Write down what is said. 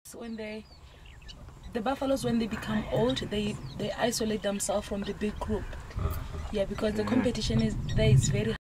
When the buffaloes, when they become old, they isolate themselves from the big group. Yeah, because the competition is very